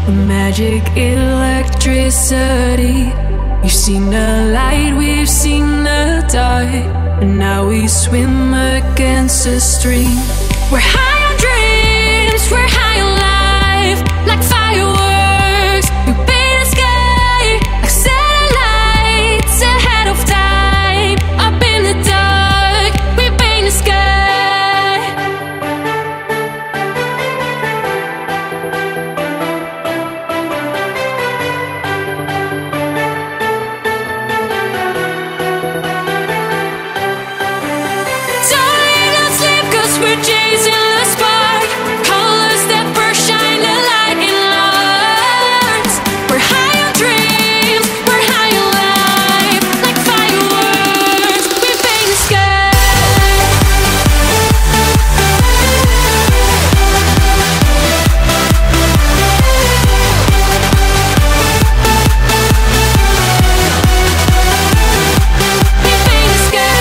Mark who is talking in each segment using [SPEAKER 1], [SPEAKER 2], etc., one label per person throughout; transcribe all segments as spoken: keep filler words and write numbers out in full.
[SPEAKER 1] Magic electricity. You've seen the light, we've seen the dark, and now we swim against the stream. We're high on dreams, we're high on life, like fireworks. We paint the sky like satellites ahead of time. Up in the dark, we paint the sky. We're chasing the spark, colors that burst, shine the light in hearts. We're high on dreams, we're high on life, like fireworks. We paint the sky. We paint the sky.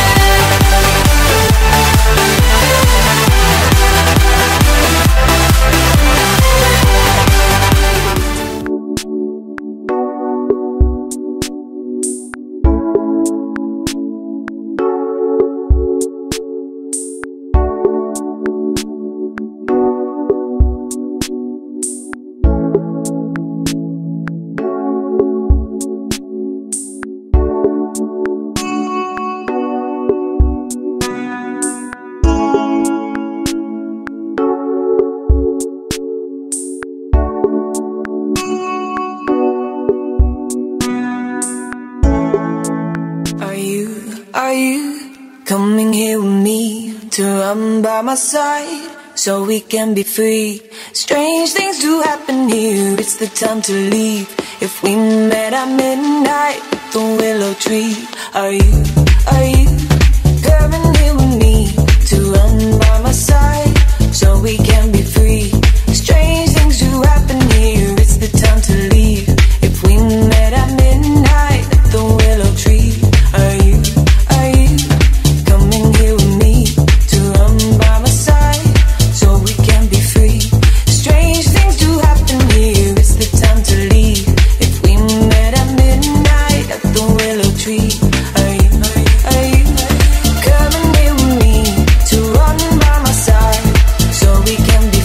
[SPEAKER 2] Are you coming here with me to run by my side so we can be free? Strange things do happen here, it's the time to leave. If we met at midnight at the willow tree. Are you, are you coming here with me to run by my side so we can be free? Strange things do happen here, it's the time to leave. If we met at midnight at the willow tree. Are you, are you coming here with me to run by my side so we can be free? Strange things do happen here, it's the time to leave. If we met at midnight at the willow tree. Are you, are you coming here with me to run by my side so we can be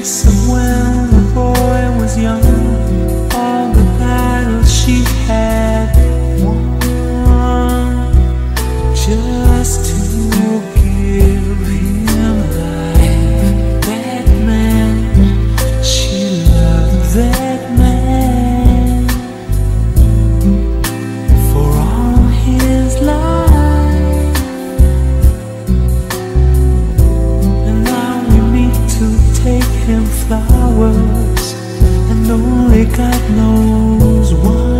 [SPEAKER 3] chance of when the boy was young, all the battles she had won, just to give him life. That man, she loved that man for all his life. And now we meet to take him flowers, and only God knows why.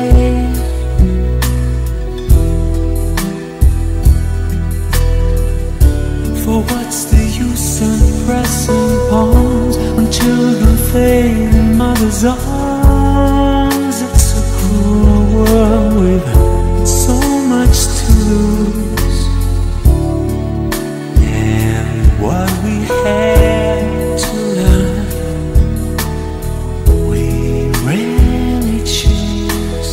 [SPEAKER 3] For what's the use in pressing pawns when children fade in mother's arms? It's a cruel world with so much to lose, and what we had to learn we rarely choose.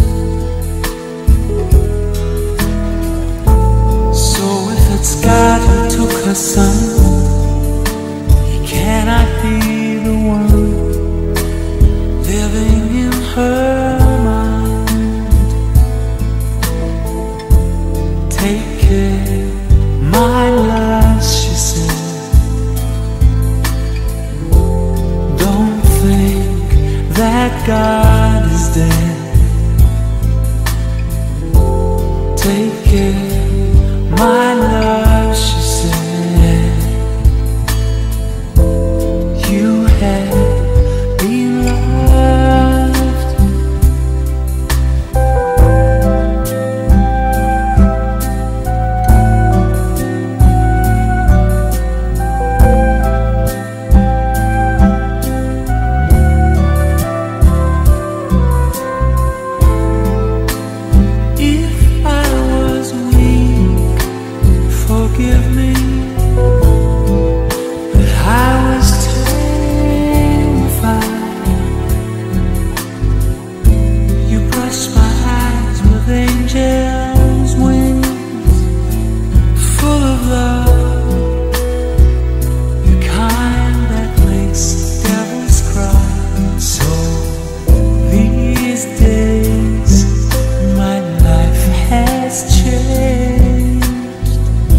[SPEAKER 3] So if it's God who took her son, he cannot be the one living in her mind. Take care, my love, she said. Don't think that God is dead. Take care, my love, she said. You have been loved. If I was weak, forgive me, but I was terrified. You brushed my eyes with angels' wings, full of love, the kind that makes devils cry. So these days my life has changed,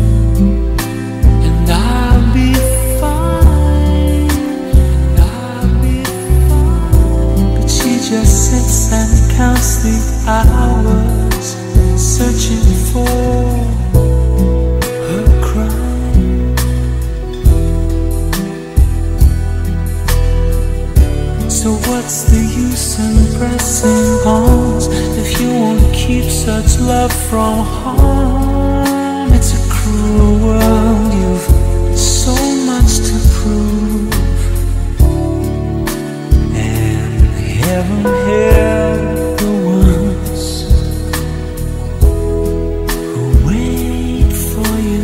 [SPEAKER 3] and I'll be fine, and I'll be fine. But she just sits and counts the hours, searching for her crime. So what's the use in pressing pawns if you won't keep such love from harm? It's a cruel world, you've so much to prove, and heaven help the ones who wait for you.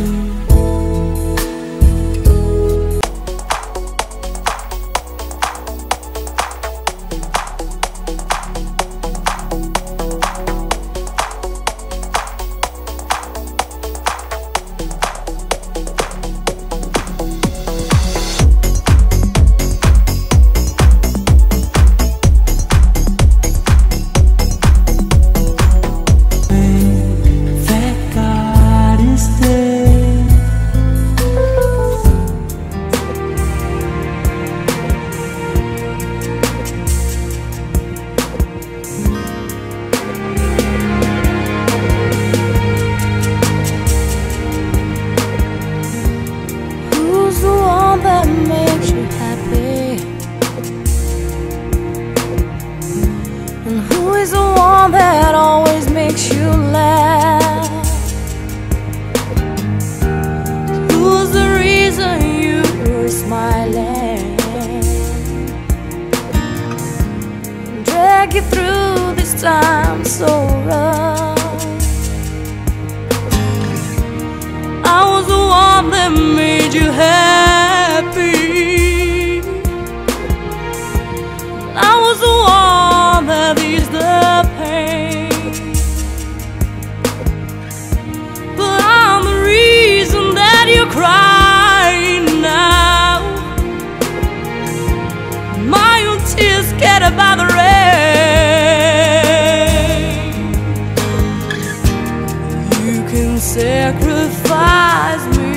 [SPEAKER 3] That God is dead.
[SPEAKER 1] Who's the one that makes you happy? And who is the one that always makes you laugh? Who's the reason you're smiling? Drag you through this time so rough. I was the one that made you happy. I was the one that eased the pain. sacrifice me.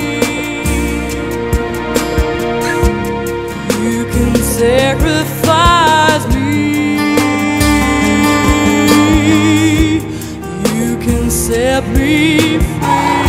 [SPEAKER 1] You can sacrifice me. You can set me free.